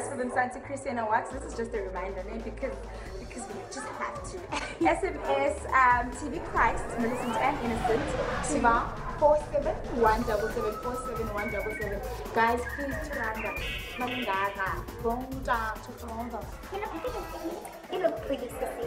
for the Mzansi Christian Awards. This is just a reminder, né? Because we just have to. SMS TV Christ, Millicent and Innocent, Tiva 47177471177. Guys, please turn up. You look pretty.